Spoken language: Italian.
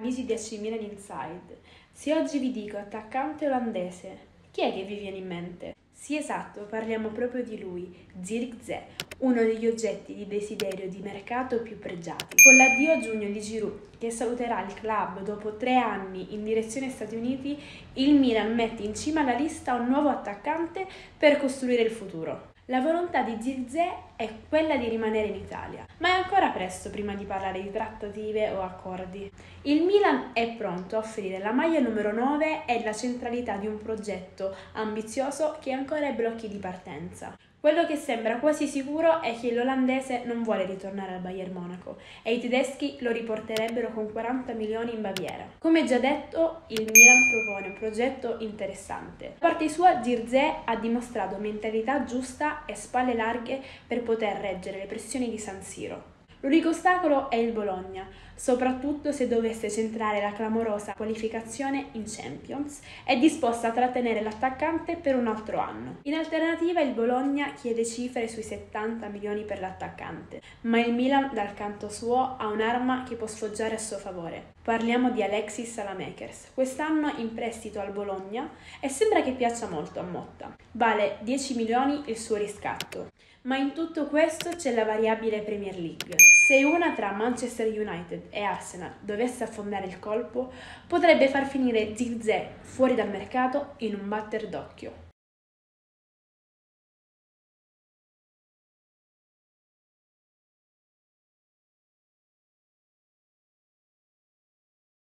amici di AC Milan Inside. Se oggi vi dico attaccante olandese, chi è che vi viene in mente? Sì, esatto, parliamo proprio di lui, Zirkzee, uno degli oggetti di desiderio di mercato più pregiati. Con l'addio a giugno di Giroud, che saluterà il club dopo 3 anni in direzione Stati Uniti, il Milan mette in cima alla lista un nuovo attaccante per costruire il futuro. La volontà di Zirkzee è quella di rimanere in Italia, ma è ancora presto prima di parlare di trattative o accordi. Il Milan è pronto a offrire la maglia numero 9 e la centralità di un progetto ambizioso che è ancora ai blocchi di partenza. Quello che sembra quasi sicuro è che l'olandese non vuole ritornare al Bayern Monaco e i tedeschi lo riporterebbero con 40 milioni in Baviera. Come già detto, il Milan propone un progetto interessante. Da parte sua, Zirkzee ha dimostrato mentalità giusta e spalle larghe per poter reggere le pressioni di San Siro. L'unico ostacolo è il Bologna, soprattutto se dovesse centrare la clamorosa qualificazione in Champions, è disposta a trattenere l'attaccante per un altro anno. In alternativa il Bologna chiede cifre sui 70 milioni per l'attaccante, ma il Milan dal canto suo ha un'arma che può sfoggiare a suo favore. Parliamo di Alexis Saelemaekers, quest'anno in prestito al Bologna e sembra che piaccia molto a Motta. Vale 10 milioni il suo riscatto. Ma in tutto questo c'è la variabile Premier League. Se una tra Manchester United e Arsenal dovesse affondare il colpo, potrebbe far finire Zirkzee fuori dal mercato in un batter d'occhio.